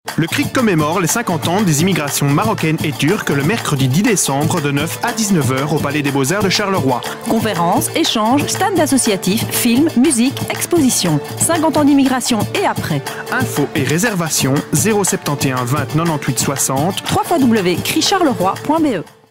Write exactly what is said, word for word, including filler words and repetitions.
Le C R I C commémore les cinquante ans des immigrations marocaines et turques le mercredi dix décembre de neuf à dix-neuf heures au Palais des Beaux-Arts de Charleroi. Conférences, échanges, stand associatifs, films, musique, expositions. cinquante ans d'immigration et après. Infos et réservations zéro sept un un vingt quatre-vingt-dix-huit soixante w w w point c r i charleroi point b e